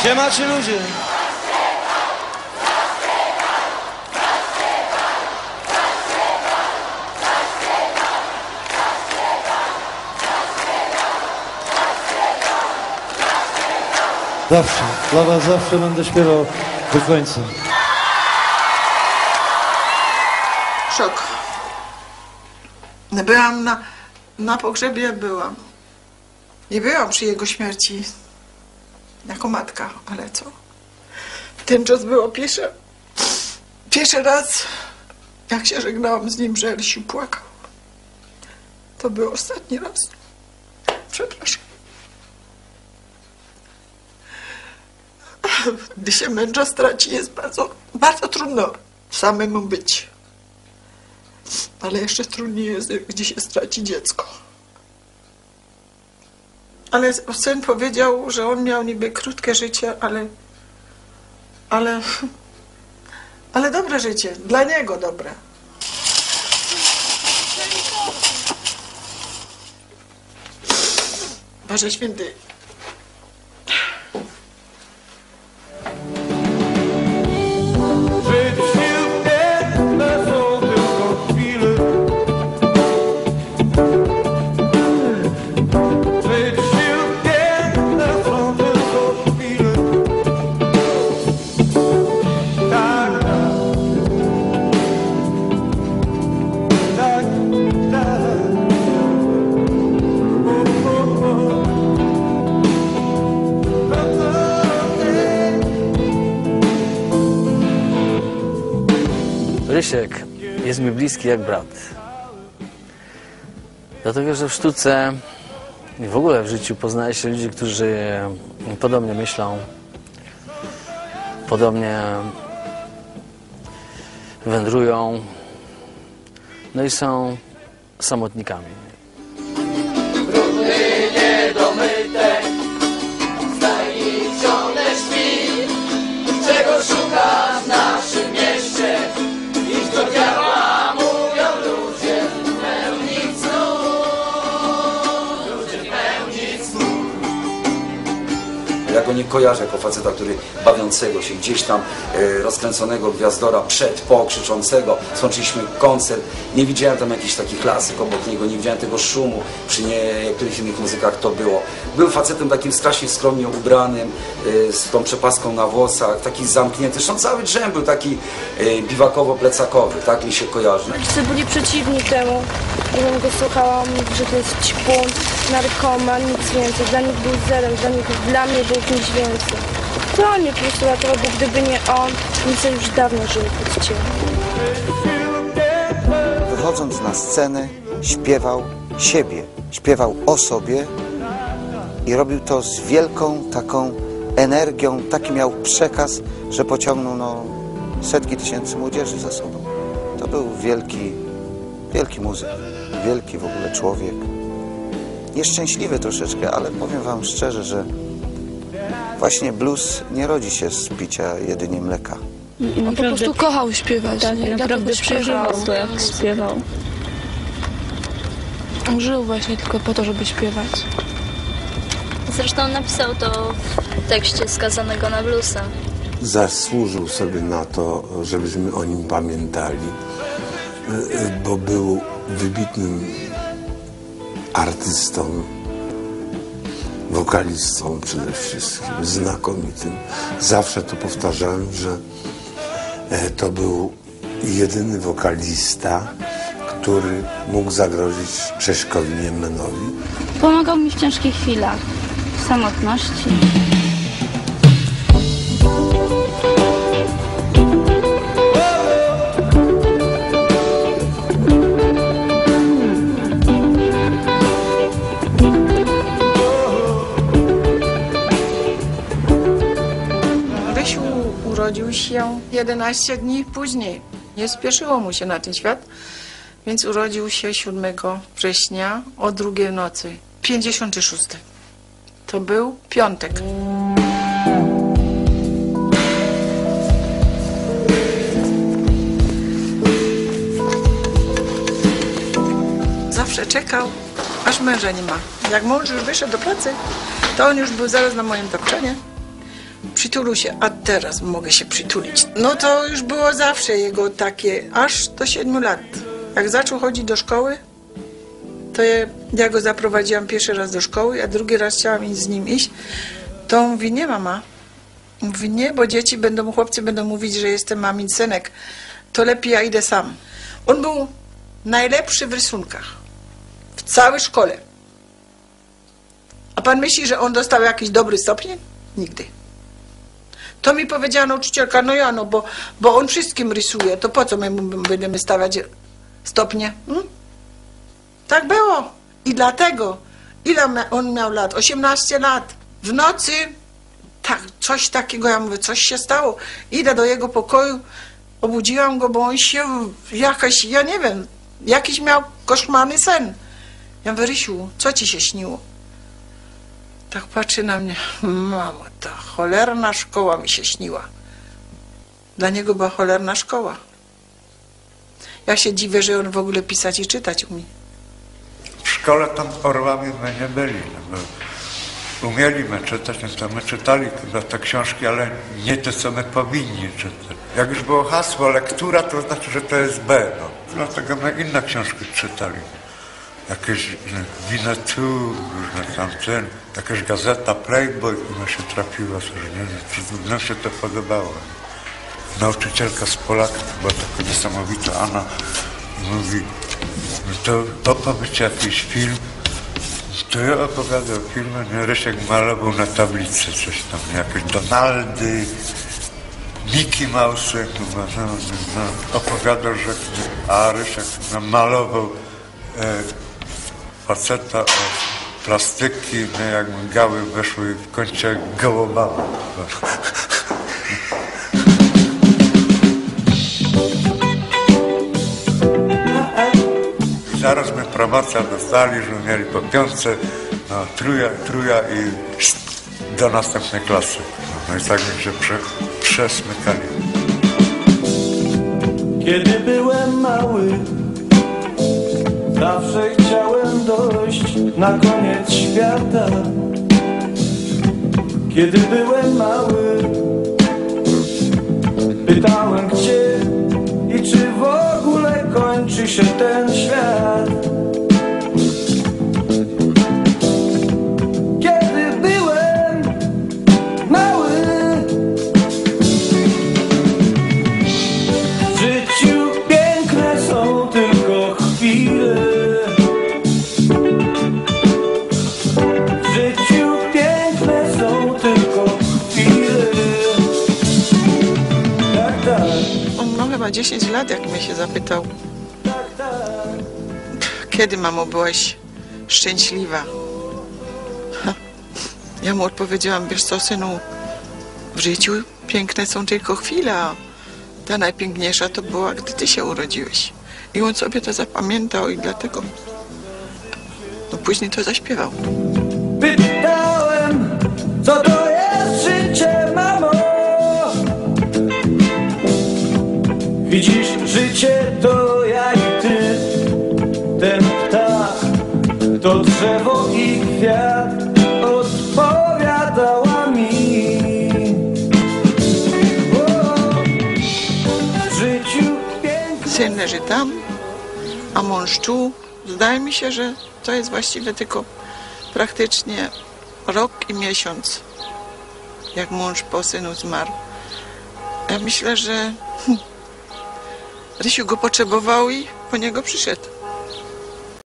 Siemacie ludzie. Zawsze, dla was zawsze będę śpiewał do końca. Szok. Byłam na pogrzebie, byłam. Nie byłam przy jego śmierci jako matka, ale co? Ten czas było pierwszy raz, jak się żegnałam z nim, że Elsiu płakał. To był ostatni raz. Przepraszam. Gdy się męża straci, jest bardzo, bardzo trudno samemu być. Ale jeszcze trudniej jest, gdzie się straci dziecko. Ale syn powiedział, że on miał niby krótkie życie, ale dobre życie. Dla niego dobre. Boże Święty. Rysiek jest mi bliski jak brat. Dlatego, że w sztuce i w ogóle w życiu poznaje się ludzi, którzy podobnie myślą, podobnie wędrują, no i są samotnikami. Brudy niedomyte, stajni ciągle śpi, czego szukasz w naszym mieście? Idź do diabła, mówią ludzie, pełni snów, ludzie pełni snów. Ja go nie kojarzę jako faceta, który bawiącego się gdzieś tam, rozkręconego gwiazdora przed, po, krzyczącego. Skończyliśmy koncert, nie widziałem tam jakichś takich klasyk obok niego, nie widziałem tego szumu przy niektórych innych muzykach to było. Był facetem takim strasznie skromnie ubranym, z tą przepaską na włosach, taki zamknięty. Zresztą cały drzem był taki biwakowo-plecakowy, tak mi się kojarzy. Rodzice byli przeciwni temu, gdybym go słuchałam, że to jest ćpun, narkoman, nic więcej. Dla nich był zerem, dla mnie był kimś więcej. To on mnie po prostu ratował, bo gdyby nie on, nic już dawno żył pod ciebie. Wychodząc na scenę, śpiewał siebie, śpiewał o sobie i robił to z wielką taką energią, taki miał przekaz, że pociągnął setki tysięcy młodzieży za sobą. To był wielki muzyk, wielki w ogóle człowiek. Nieszczęśliwy troszeczkę, ale powiem wam szczerze, że właśnie blues nie rodzi się z picia jedynie mleka. On po prostu kochał śpiewać. Tak, naprawdę przeżywał to, jak śpiewał. On żył właśnie tylko po to, żeby śpiewać. Zresztą napisał to w tekście skazanego na bluesa. Zasłużył sobie na to, żebyśmy o nim pamiętali, bo był wybitnym artystą, wokalistą przede wszystkim, znakomitym. Zawsze to powtarzałem, że to był jedyny wokalista, który mógł zagrozić Czeszkowi Niemenowi. Pomagał mi w ciężkich chwilach, w samotności. Urodził się 11 dni później. Nie spieszyło mu się na ten świat, więc urodził się 7 września o 2 nocy, 56. To był piątek. Zawsze czekał, aż męża nie ma. Jak mąż już wyszedł do pracy, to on już był zaraz na moim tapczanie. przytulu się, a teraz mogę się przytulić. No to już było zawsze jego takie, aż do 7 lat. Jak zaczął chodzić do szkoły, to ja go zaprowadziłam pierwszy raz do szkoły, a drugi raz chciałam z nim iść, to on mówi, nie mama. Mówi, nie, bo dzieci chłopcy będą mówić, że jestem mamin synek, to lepiej ja idę sam. On był najlepszy w rysunkach, w całej szkole. A pan myśli, że on dostał jakiś dobry stopień? Nigdy. To mi powiedziała nauczycielka, no ja, no bo on wszystkim rysuje, to po co my będziemy stawiać stopnie? Tak było. I dlatego, ile on miał lat? 18 lat. W nocy, tak, coś takiego, ja mówię, coś się stało. Idę do jego pokoju, obudziłam go, bo on się jakaś, ja nie wiem, jakiś miał koszmarny sen. Ja mówię, Rysiu, co ci się śniło? Tak patrzy na mnie, mamo, ta cholerna szkoła mi się śniła. Dla niego była cholerna szkoła. Ja się dziwię, że on w ogóle pisać i czytać umie. W szkole tam orłami my nie byli, no bo umieliśmy czytać, no to my czytali te książki, ale nie te, co my powinni czytać. Jak już było hasło lektura, to znaczy, że to jest B, no. Dlatego my inne książki czytali. Jakieś Winnetou, różne tamten, jakaś gazeta Playboy, która się trafiła, że nie, nam się to podobało. Nauczycielka z Polaka, to była taka niesamowita Anna, mówi, to opowiedzcie jakiś film. To ja opowiadał o filmie, nie, Rysiek malował na tablicy coś tam, jakieś Donaldy, Mickey Mouse, opowiadał, że a Rysiek malował faceta o plastyki, no, jak gały weszły w kącie gołobama. Zaraz my promocja dostali, że mieli po 5, no, truja i do następnej klasy. No i tak mi się przesmykali. Kiedy byłem mały, zawsze chciałem dojść na koniec świata. Kiedy byłem mały, pytałem gdzie i czy w ogóle kończy się ten świat. Kiedy byłem mały, w życiu piękne są tylko chwile. W życiu piękne są tylko chwile. Tak, tak. On miał chyba 10 lat, jak mnie się zapytał. Kiedy, mamo, byłaś szczęśliwa? Ja mu odpowiedziałam, wiesz co, synu, w życiu piękne są tylko chwile, a ta najpiękniejsza to była, gdy ty się urodziłeś. I on sobie to zapamiętał i dlatego no później to zaśpiewał. Pytałem, co to jest życie, mamo? Widzisz, życie to ja i ty, ten ptak, to drzewo i kwiat, odpowiadała mi. W życiu piękne... Syn leży tam, a mąż tu. Zdaje mi się, że to jest właściwie tylko praktycznie rok i miesiąc, jak mąż po synu zmarł. Ja myślę, że Rysiu go potrzebował i po niego przyszedł.